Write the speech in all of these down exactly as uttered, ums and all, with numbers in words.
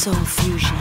soul fusion.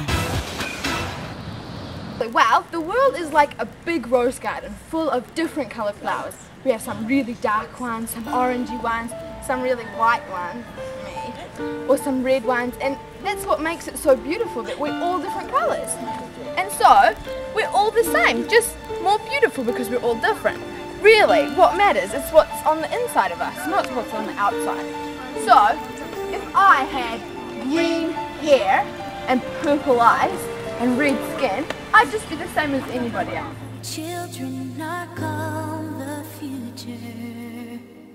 Wow, the world is like a big rose garden full of different coloured flowers. We have some really dark ones, some orangey ones, some really white ones, me, or some red ones, and that's what makes it so beautiful, that we're all different colours. And so, we're all the same, just more beautiful because we're all different. Really, what matters is what's on the inside of us, not what's on the outside. So, if I had green hair and purple eyes and red skin, I'd just be the same as anybody else. Children are called the future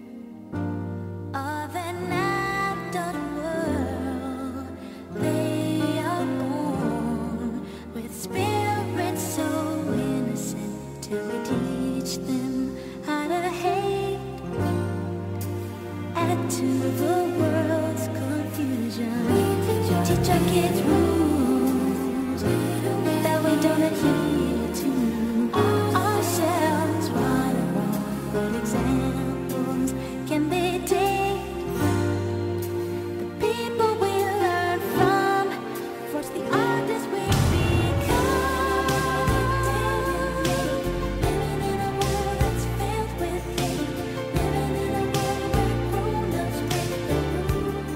of an adult world. They are born with spirits so innocent till we teach them how to hate. Add to the world's confusion. Teach our kids rules that we don't adhere to. Ourselves right or wrong. What examples can they take? The people we learn from forge the artists we become. Living in a world that's filled with hate. Living in a world where grown-ups break the rules.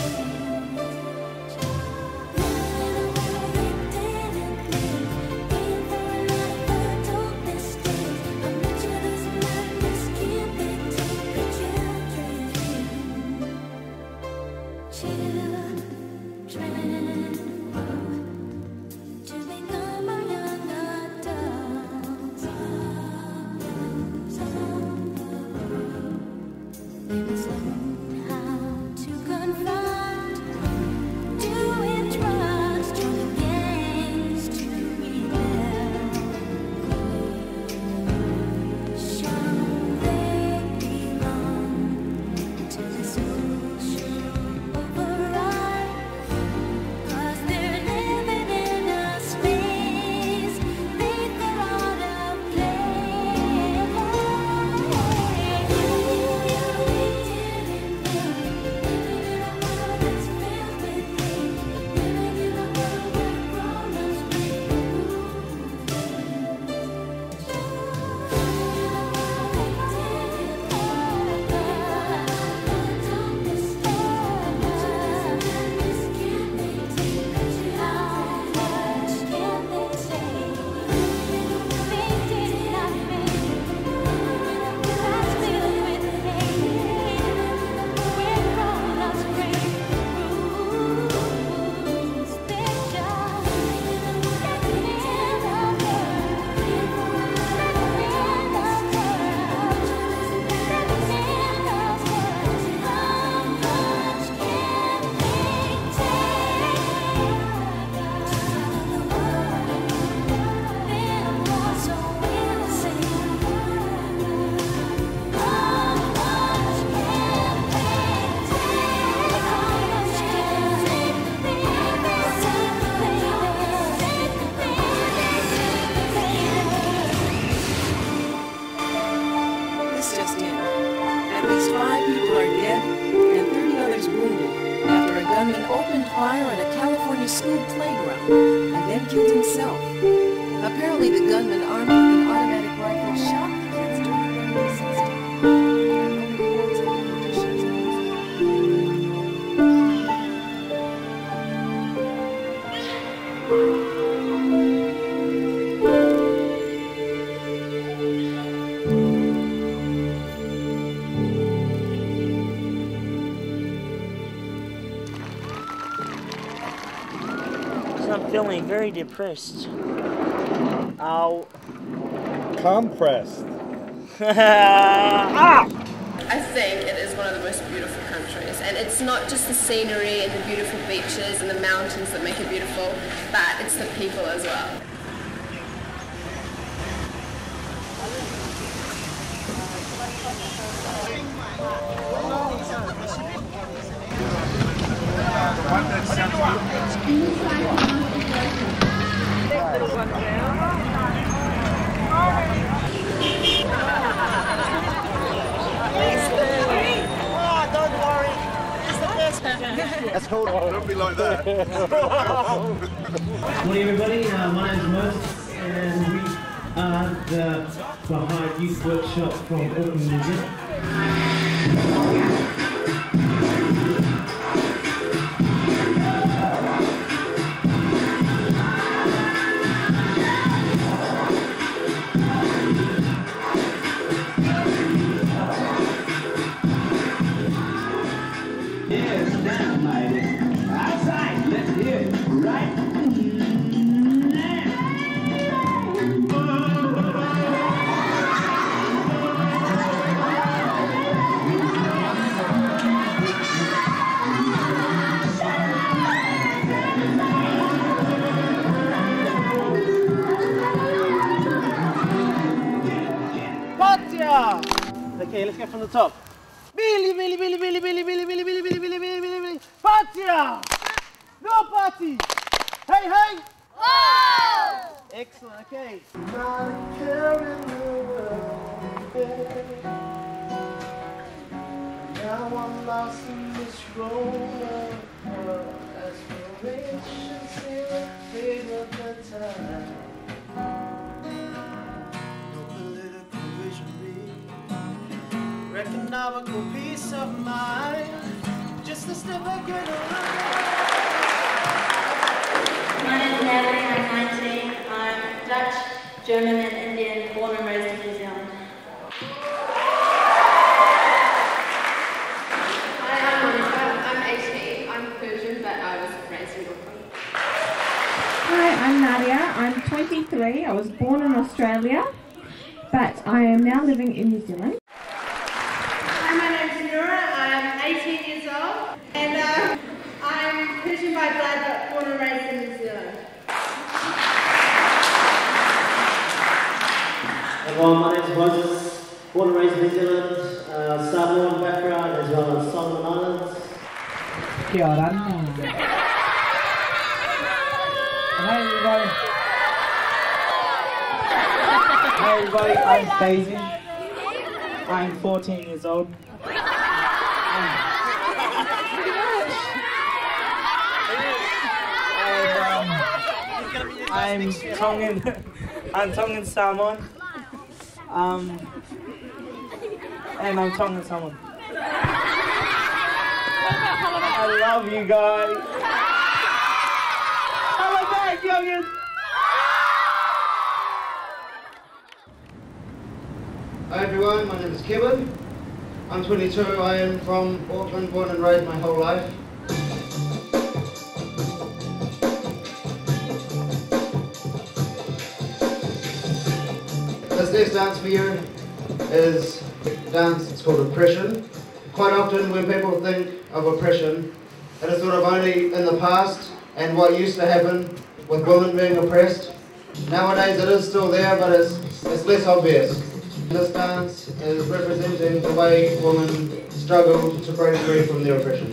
Living in a world they didn't make. Waiting for a life where darkness stays. How much of this madness can they take? The children, children, to become our young adults. They must learn how to confront, doing drugs, joining gangs to rebel. Show they belong to the social override. 'Cause they're living in a space they thought out of place. Living in a world that's filled with hate. Living in a world where grown-ups break the rules. This just in. At least five people are dead and thirty others wounded after a gunman opened fire on a California school playground and then killed himself. Apparently the gunman armed with an automatic rifle shot the kids during their recess time. There are no reports of any conditions in this. I'm feeling very depressed. Ow. Compressed. Ah! I think it is one of the most beautiful countries, and it's not just the scenery and the beautiful beaches and the mountains that make it beautiful, but it's the people as well. That's Hold on. Don't be like that. Morning everybody, uh, my name is Moses and we are the Baha'i Youth Workshop from Auckland, New Zealand. Yes, down, ladies. Outside, let's hear it. Right now. Okay, let's get from the top. Billy, Billy, Billy, Billy, Billy, Billy, Billy, Billy, Billy, Billy, Billy, Billy, Billy. Patia! No party! Hey, hey! Whoa! Excellent, okay. Not a care in the world, babe. Now I'm lost in this roller world. Aspirations in the fade of the time. Economical peace of mind, just a step back and My name is Natalie, I'm nineteen. I'm Dutch, German and Indian, born and raised in New Zealand. Hi, I'm Monica. I'm eighteen. I'm Persian, but I was raised in Brooklyn. Hi, I'm Nadia. I'm twenty-three. I was born in Australia, but I am now living in New Zealand. eighteen years old, and uh, I'm Persian by blood, but born and raised in New Zealand. Everyone, my name is Moses, born and raised in New Zealand, uh, Samoan background as well as Solomon Islands. Kia ora. Hi everybody. Hi everybody, I'm Daisy. I'm fourteen years old. I'm Tongan. I'm Tongan Samoan. Um, and I'm Tongan Samoan. I love you guys. Hello back, youngins. Hi everyone, my name is Kevin. I'm twenty-two. I am from Auckland, born and raised my whole life. This next dance for you is a dance, it's called oppression. Quite often when people think of oppression, it is sort of only in the past and what used to happen with women being oppressed. Nowadays it is still there, but it's, it's less obvious. This dance is representing the way women struggle to break free from their oppression.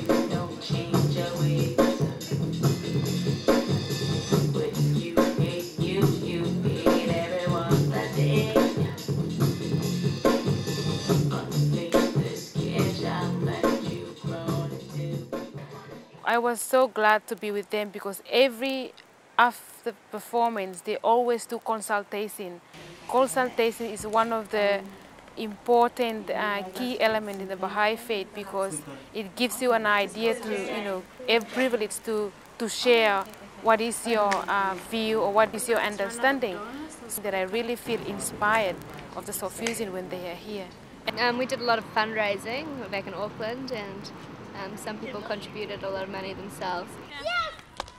I was so glad to be with them because every after performance they always do consultation. Consultation is one of the important uh, key elements in the Baha'i faith because it gives you an idea to, you know, a privilege to, to share what is your uh, view or what is your understanding. So that I really feel inspired of the Sofusion when they are here. Um, we did a lot of fundraising back in Auckland, and um, some people contributed a lot of money themselves. Yes!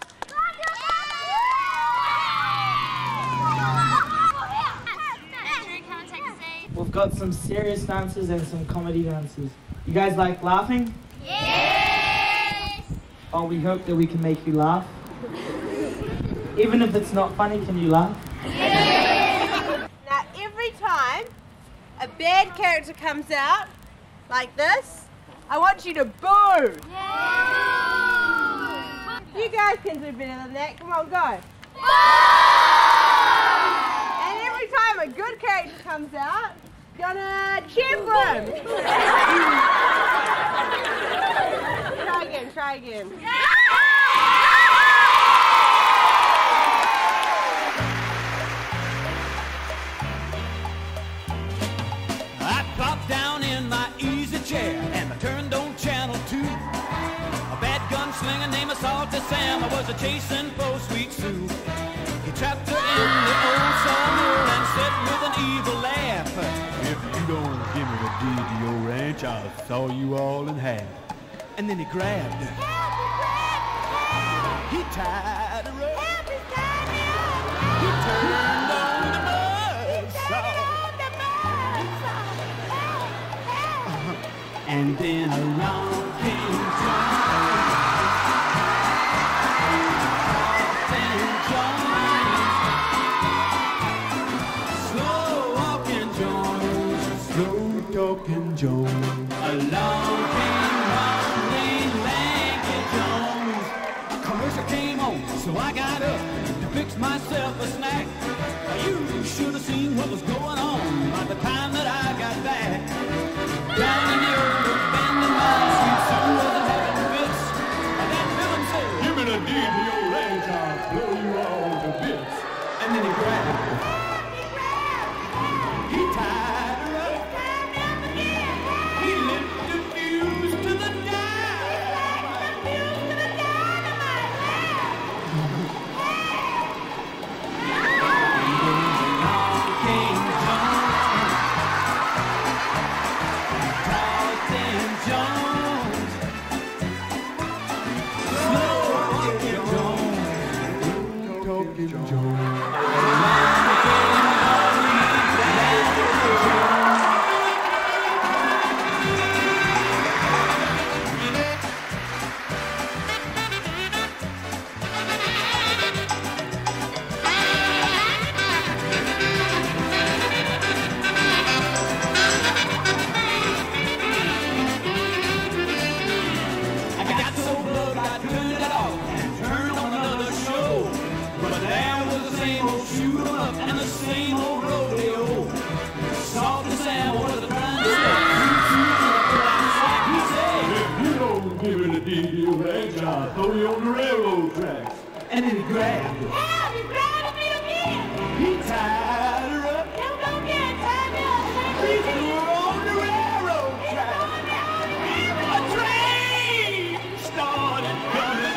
We've got some serious dances and some comedy dances. You guys like laughing? Yes! Oh, we hope that we can make you laugh. Even if it's not funny, can you laugh? Yes! Now, every time a bad character comes out, like this, I want you to boo! Yes! You guys can do better than that. Come on, go. And every time a good character comes out, gonna cheer for him. Try again, try again. Sam was a chasing for Sweet Sue. He trapped her in the old sawmill and said with an evil laugh, "If you don't give me the deed to your ranch, I'll saw you all in half." And then he grabbed her. He tied her up. He turned on the buzzsaw. And then along came John. Talking Jones. Along came Lonely Lanky Jones. Commercial came on, so I got up to fix myself a snack. You should have seen what was going on by the time that I got back. Down in the old abandoned mine, Sweet Sue wasn't having fits. And that villain said, "Give me the deed to your ranch, I'll blow you all to bits." And then he grabbed her. He tied her up. He lit the fuse to the dynamite. Along came Jones, Talking Jones, slow walking Jones, Talking Jones. Throw you on the railroad tracks. And then he grabbed her. Help! He grabbed me again! He tied her up. Help, don't get tied me up! We were on the railroad tracks. A train started coming.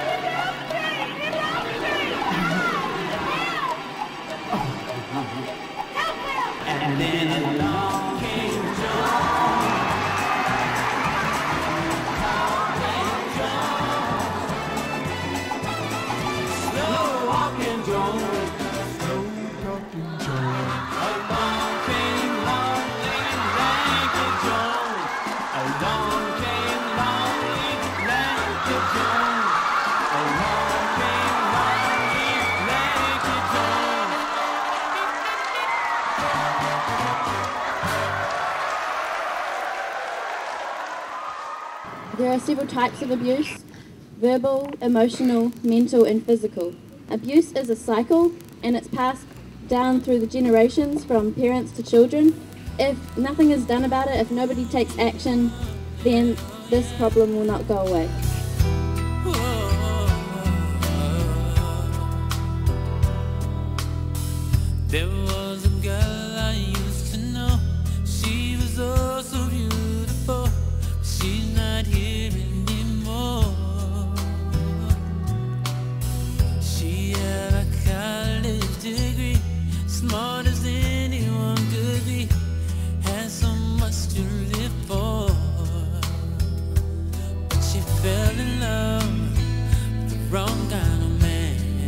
And then along came John. There are several types of abuse: verbal, emotional, mental, and physical. Abuse is a cycle, and it's passed down through the generations from parents to children. If nothing is done about it, if nobody takes action, then this problem will not go away. There was a girl I used to know. She was oh so beautiful. She's not here anymore. She had a college degree, smart as anyone could be, had so much to live for. But she fell in love with the wrong kind of man.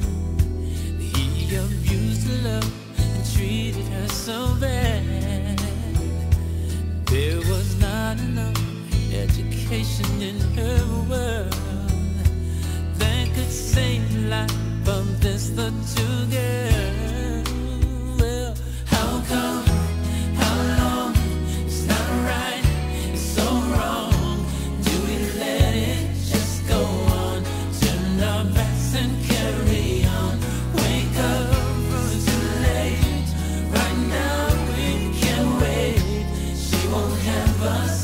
He abused her love and treated her so bad. There was not enough education in her world that could save the life of this little girl. Well, how come, how long, it's not right, it's so wrong. Do we let it just go on? Turn our backs and carry on. Wake up, it's too late. Right now we can't wait. She won't have us.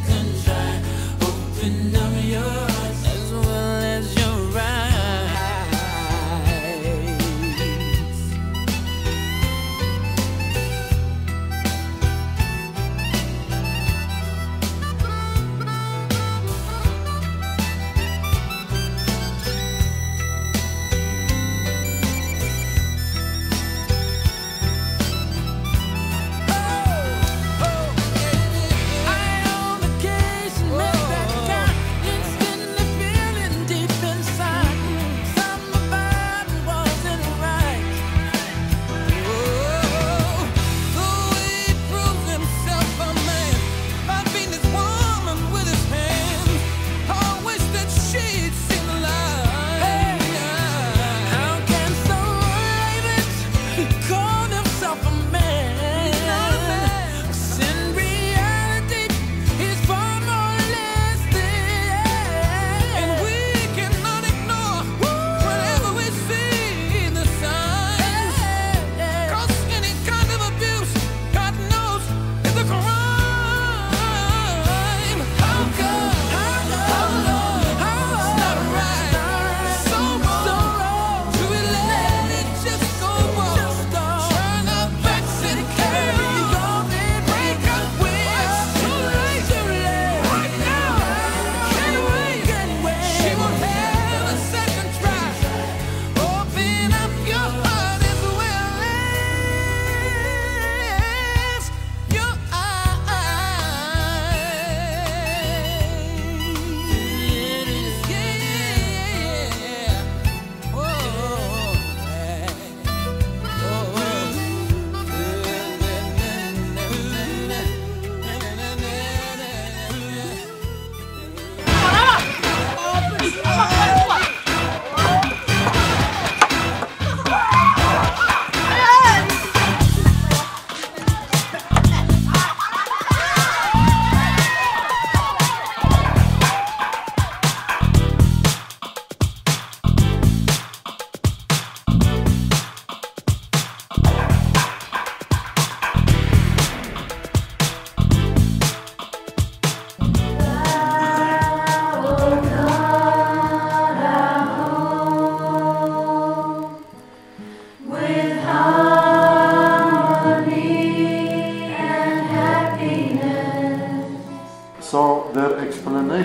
Open up your eyes as well as your eyes.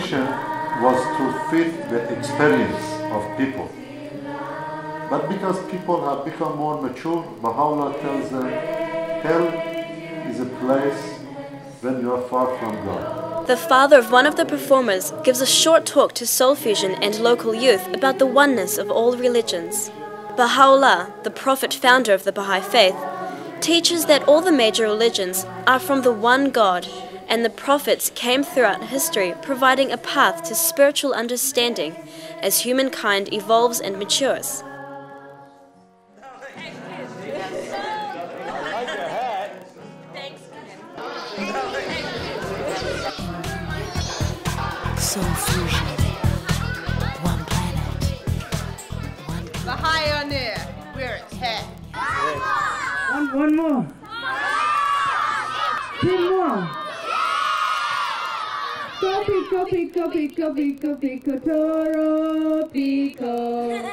mission was to fit the experience of people. But because people have become more mature, Baha'u'llah tells them, hell is a place when you are far from God. The father of one of the performers gives a short talk to Soul Fusion and local youth about the oneness of all religions. Baha'u'llah, the prophet founder of the Baha'i faith, teaches that all the major religions are from the one God, and the prophets came throughout history providing a path to spiritual understanding as humankind evolves and matures. Soul Fusion, one planet, one people. Baha'i on air, where it's at. One, one more. Two more. Go pico, pico, pico, pico, pico, toro, pico.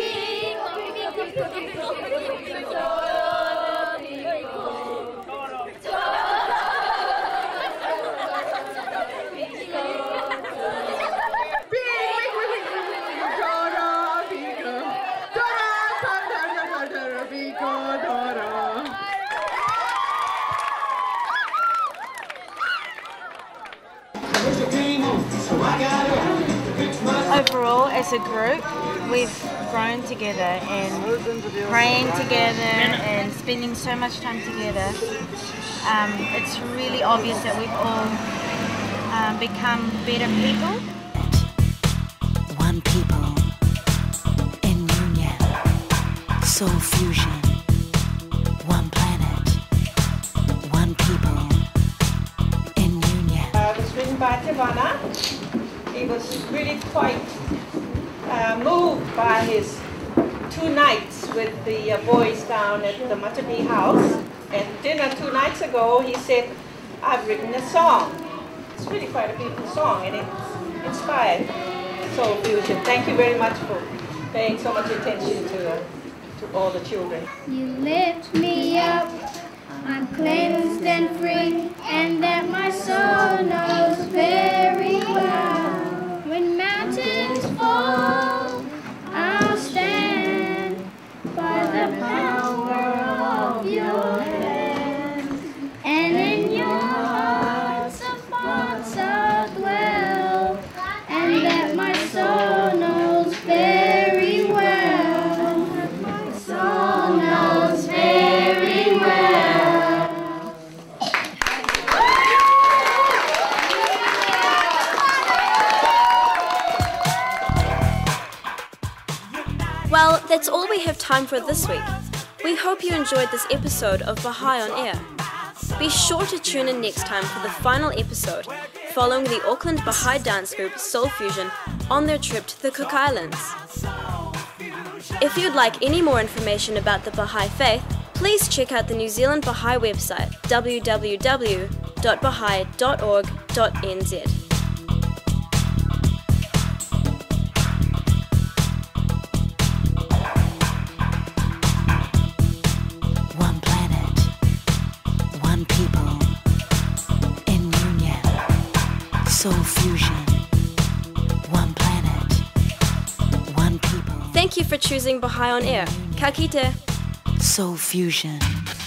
Overall, as a group, we've grown together and praying together and spending so much time together. Um, it's really obvious that we've all um, become better people. One people in union. Soul Fusion, one planet, one people in union. Uh, it was written by Tivana. He was really quite uh, moved by his two nights with the uh, boys down at the Matabi house. At dinner two nights ago, he said, I've written a song. It's really quite a beautiful song, and it's inspired Soul Fusion. Thank you very much for paying so much attention to, uh, to all the children. You lift me up, I'm cleansed and free, and that my soul knows very well. When mountains fall, I'll stand by the power of your hand, and in your hearts of hearts I'll dwell, and that my soul knows very well. My soul knows very well. Well, that's all we have time for this week. We hope you enjoyed this episode of Baha'i on Air. Be sure to tune in next time for the final episode, following the Auckland Baha'i dance group Soul Fusion on their trip to the Cook Islands. If you'd like any more information about the Baha'i faith, please check out the New Zealand Baha'i website w w w dot baha'i dot org dot n z. One planet, one people in union. Soul Fusion, one planet, one people. Thank you for choosing Baha'i on Air. Ka kite. Soul Fusion.